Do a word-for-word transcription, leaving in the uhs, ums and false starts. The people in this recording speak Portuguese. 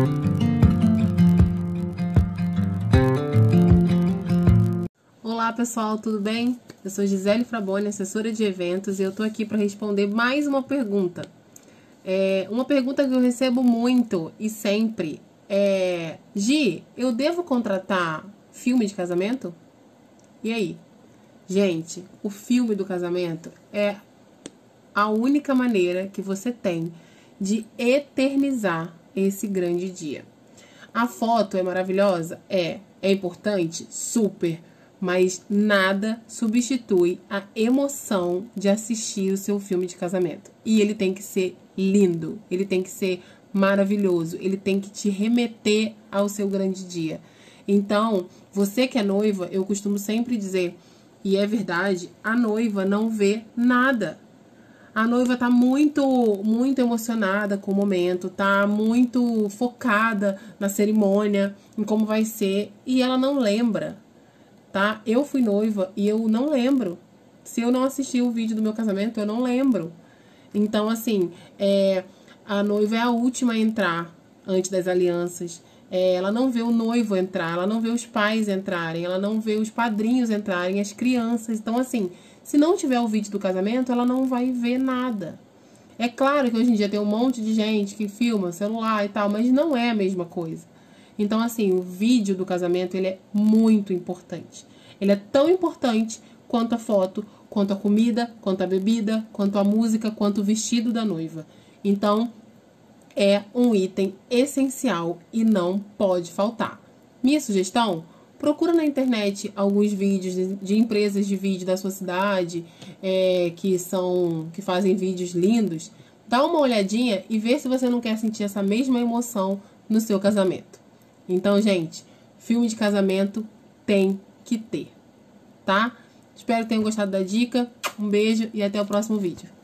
Olá pessoal, tudo bem? Eu sou Gisele Fraboni, assessora de eventos, e eu tô aqui para responder mais uma pergunta. É, uma pergunta que eu recebo muito e sempre é: Gi, eu devo contratar filme de casamento? E aí? Gente, o filme do casamento é a única maneira que você tem de eternizar esse grande dia. A foto é maravilhosa? É. É importante? Super. Mas nada substitui a emoção de assistir o seu filme de casamento. E ele tem que ser lindo, ele tem que ser maravilhoso, ele tem que te remeter ao seu grande dia. Então, você que é noiva, eu costumo sempre dizer, e é verdade, a noiva não vê nada. A noiva tá muito, muito emocionada com o momento, tá muito focada na cerimônia, em como vai ser, e ela não lembra, tá? Eu fui noiva e eu não lembro. Se eu não assisti o vídeo do meu casamento, eu não lembro. Então, assim, é, a noiva é a última a entrar antes das alianças. É, ela não vê o noivo entrar, ela não vê os pais entrarem, ela não vê os padrinhos entrarem, as crianças. Então, assim, se não tiver o vídeo do casamento, ela não vai ver nada. É claro que hoje em dia tem um monte de gente que filma celular e tal, mas não é a mesma coisa. Então, assim, o vídeo do casamento, ele é muito importante. Ele é tão importante quanto a foto, quanto a comida, quanto a bebida, quanto a música, quanto o vestido da noiva. Então, é um item essencial e não pode faltar. Minha sugestão? Procura na internet alguns vídeos de, de empresas de vídeo da sua cidade, é, que são que fazem vídeos lindos. Dá uma olhadinha e vê se você não quer sentir essa mesma emoção no seu casamento. Então, gente, filme de casamento tem que ter, tá? Espero que tenham gostado da dica. Um beijo e até o próximo vídeo.